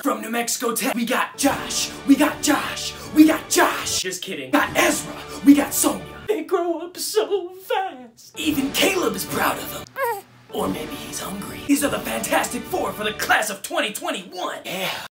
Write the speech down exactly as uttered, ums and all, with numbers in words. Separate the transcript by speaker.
Speaker 1: From New Mexico Tech, we got Josh. We got Josh. We got Josh. Just kidding. Got Ezra. We got Sonia. They grow up so fast. Even Caleb is proud of them. Or maybe he's hungry. These are the Fantastic Four for the class of twenty twenty-one. Yeah.